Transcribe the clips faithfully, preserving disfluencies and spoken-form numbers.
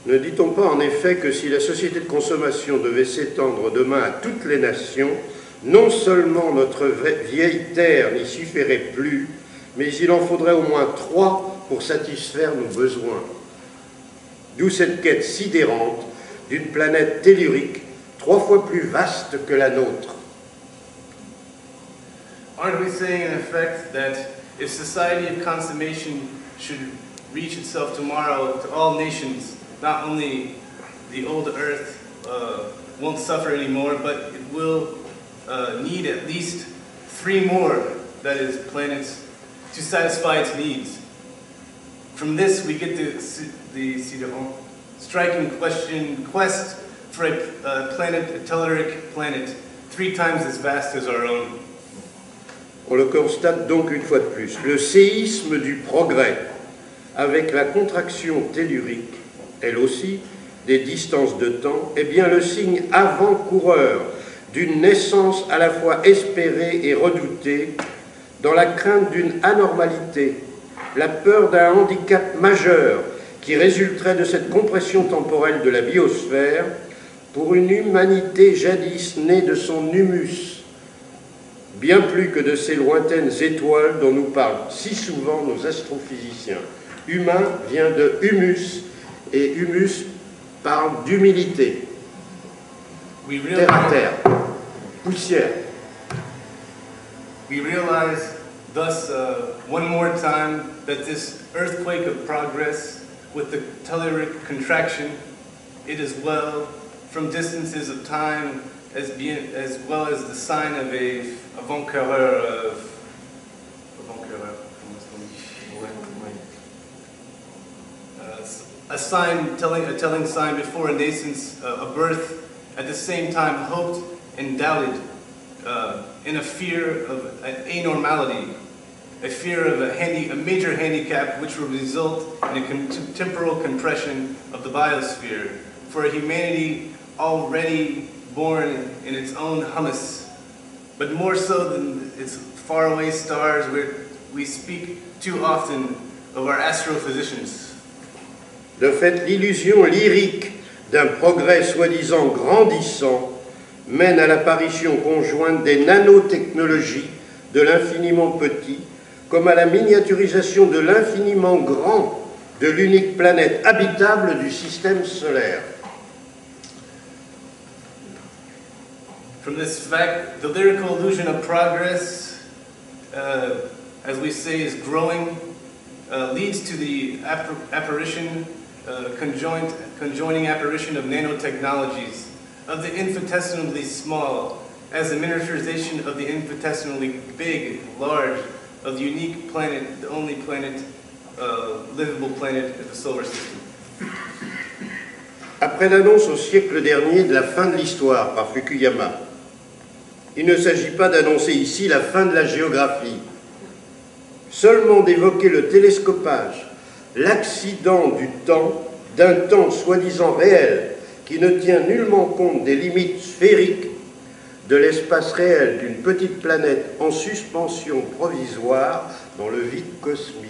Ne dit-on pas en effet que si la société de consommation devait s'étendre demain à toutes les nations, non seulement notre vieille terre n'y suffirait plus, mais il en faudrait au moins trois pour satisfaire nos besoins. D'où cette quête sidérante d'une planète tellurique trois fois plus vaste que la nôtre. Aren't we saying in effect that if society of consummation should reach itself tomorrow to all nations, not only the old Earth uh, won't suffer anymore, but it will uh, need at least three more, that is, planets, to satisfy its needs. From this, we get the, the, the striking question, quest for a, a planet, a telluric planet, three times as vast as our own. On le constate donc une fois de plus. Le séisme du progrès, avec la contraction tellurique, elle aussi, des distances de temps, est bien le signe avant-coureur d'une naissance à la fois espérée et redoutée, dans la crainte d'une anormalité, la peur d'un handicap majeur qui résulterait de cette compression temporelle de la biosphère pour une humanité jadis née de son humus, bien plus que de ces lointaines étoiles dont nous parlent si souvent nos astrophysiciens. Humain vient de humus, et humus parle d'humilité. Terre à terre, poussière. We realize thus uh, one more time that this earthquake of progress with the telluric contraction, it is well from distances of time as, bien, as well as the sign of a avant-coureur of a sign telling a telling sign before a nascence, uh, a birth, at the same time hoped and doubted, uh, in a fear of an anormality, a fear of a, handy, a major handicap which will result in a con temporal compression of the biosphere for a humanity already born in its own humus, but more so than its faraway stars where we speak too often of our astrophysicians. De fait, l'illusion lyrique d'un progrès soi-disant grandissant mène à l'apparition conjointe des nanotechnologies de l'infiniment petit, comme à la miniaturisation de l'infiniment grand de l'unique planète habitable du système solaire. From this fact, the lyrical illusion of progress, uh, as we say, is growing, uh, leads to the app apparition Uh, conjoined, conjoining apparition of nanotechnologies, of the infinitesimally small, as the miniaturization of the infinitesimally big, large, of the unique planet, the only planet, uh, livable planet of the solar system. Après l'annonce au siècle dernier de la fin de l'histoire par Fukuyama, il ne s'agit pas d'annoncer ici la fin de la géographie, seulement d'évoquer le télescopage, l'accident du temps, d'un temps soi-disant réel, qui ne tient nullement compte des limites sphériques de l'espace réel d'une petite planète en suspension provisoire dans le vide cosmique.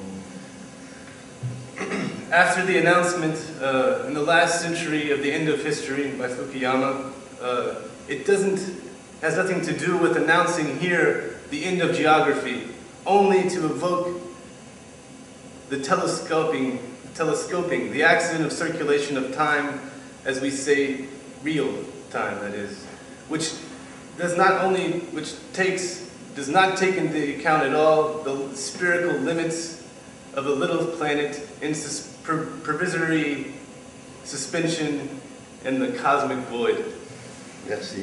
After the announcement uh, in the last century of the end of history by Fukuyama, uh, it doesn't, has nothing to do with announcing here the end of geography, only to evoke the telescoping, telescoping, the accident of circulation of time, as we say, real time, that is, which does not only, which takes, does not take into account at all the spherical limits of a little planet in sus per provisory suspension in the cosmic void. Merci.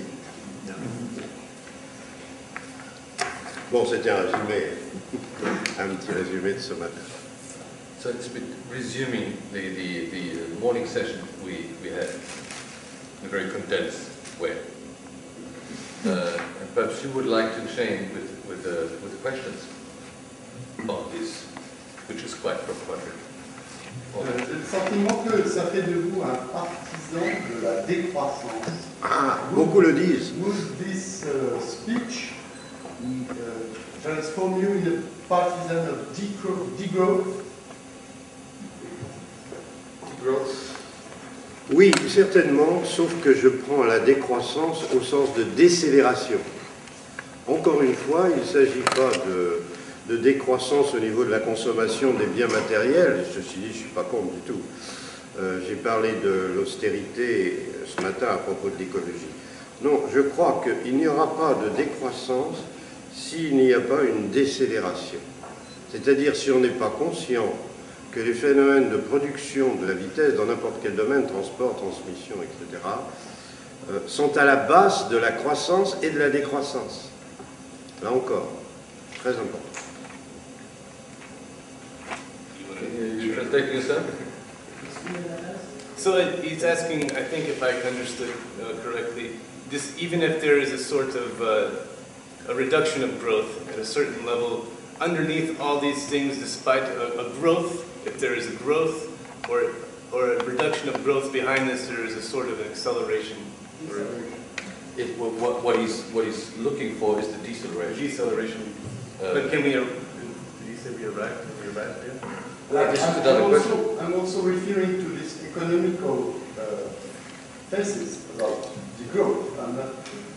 Bon, c'était un résumé, un petit résumé de ce matin. So it's been resuming the, the, the morning session we, we had in a very condensed way. Uh, and perhaps you would like to change with, with, uh, with the questions on this, which is quite problematic. Euh, J'ai le sentiment que ça fait de vous un partisan de la décroissance. Ah, beaucoup le disent. Would this uh, speech uh, transform you in a partisan of degrowth? Growth. Oui, certainement, sauf que je prends la décroissance au sens de décélération. Encore une fois, il ne s'agit pas de, de décroissance au niveau de la consommation des biens matériels, ceci dit, je ne suis pas contre du tout. Euh, j'ai parlé de l'austérité ce matin à propos de l'écologie. Non, je crois qu'il n'y aura pas de décroissance s'il n'y a pas une décélération. C'est-à-dire si on n'est pas conscient que les phénomènes de production de la vitesse dans n'importe quel domaine, transport, transmission, et cetera, euh, sont à la base de la croissance et de la décroissance. Là encore, très important. You translate yourself? So it, he's asking, I think if I understood uh, correctly, this, even if there is a sort of uh, a reduction of growth at a certain level, underneath all these things, despite a, a growth, if there is a growth or, or a reduction of growth behind this, there is a sort of acceleration. Or It, what, what, he's, what he's looking for is the deceleration. deceleration. Uh, but can we, did you say we arrived? We arrived there? Uh, this is I'm, another I'm, question. also, I'm also referring to this economical uh, thesis about the growth. I'm not...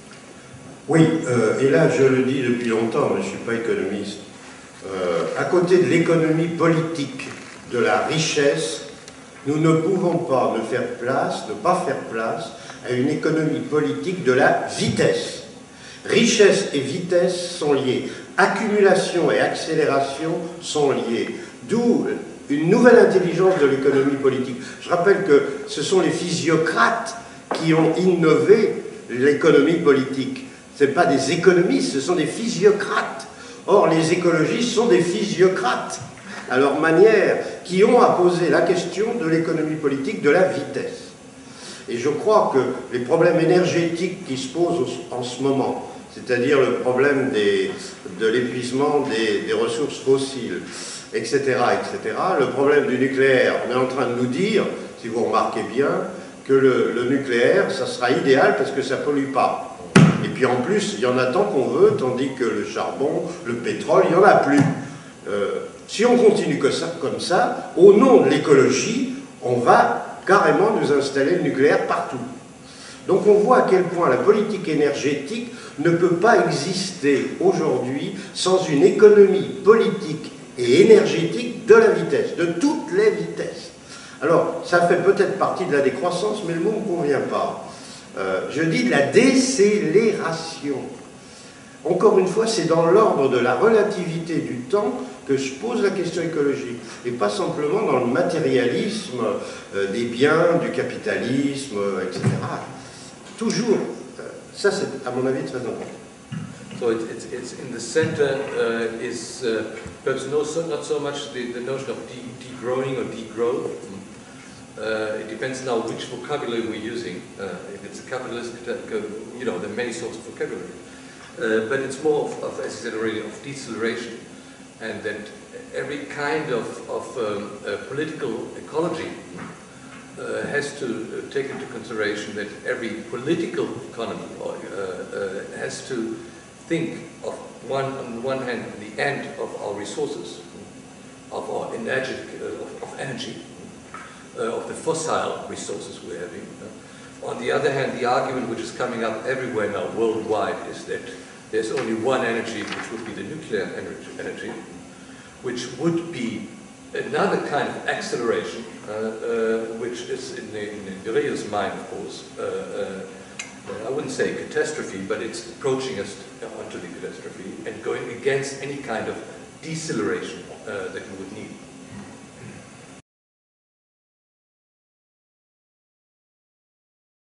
Oui, euh, et là je le dis depuis longtemps, mais je ne suis pas économiste. Euh, à côté de l'économie politique, de la richesse, nous ne pouvons pas ne faire place, ne pas faire place à une économie politique de la vitesse. Richesse et vitesse sont liées. Accumulation et accélération sont liées. D'où une nouvelle intelligence de l'économie politique. Je rappelle que ce sont les physiocrates qui ont innové l'économie politique. Ce ne sont pas des économistes, ce sont des physiocrates. Or, les écologistes sont des physiocrates, à leur manière, qui ont à poser la question de l'économie politique de la vitesse. Et je crois que les problèmes énergétiques qui se posent en ce moment, c'est-à-dire le problème des, de l'épuisement des, des ressources fossiles, et cetera, et cetera, le problème du nucléaire, on est en train de nous dire, si vous remarquez bien, que le, le nucléaire, ça sera idéal parce que ça ne pollue pas. Et puis en plus, il y en a tant qu'on veut, tandis que le charbon, le pétrole, il n'y en a plus. Euh, si on continue que ça, comme ça, au nom de l'écologie, on va carrément nous installer le nucléaire partout. Donc on voit à quel point la politique énergétique ne peut pas exister aujourd'hui sans une économie politique et énergétique de la vitesse, de toutes les vitesses. Alors, ça fait peut-être partie de la décroissance, mais le mot ne me convient pas. Euh, je dis de la décélération. Encore une fois, c'est dans l'ordre de la relativité du temps que je pose la question écologique, et pas simplement dans le matérialisme euh, des biens, du capitalisme, euh, et cetera. Toujours, euh, ça c'est à mon avis très important. So it, it's, it's in the center uh, is uh, perhaps no, so, not so much the, the notion of de degrowing or degrowth. Uh, it depends now which vocabulary we're using. Uh, if it's a capitalist, you know, there are many sorts of vocabulary. Uh, but it's more of, of, as I said already, of deceleration, and that every kind of, of um, uh, political ecology uh, has to uh, take into consideration that every political economy or, uh, uh, has to think of one, on the one hand, the end of our resources, of our energy, uh, of, of energy, uh, of the fossil resources we're having. Uh, on the other hand, the argument which is coming up everywhere now worldwide is that there's only one energy, which would be the nuclear energy, energy which would be another kind of acceleration, uh, uh, which is in the, in the Viriel's mind, of course, uh, uh, I wouldn't say catastrophe, but it's approaching us onto the catastrophe and going against any kind of deceleration uh, that we would need.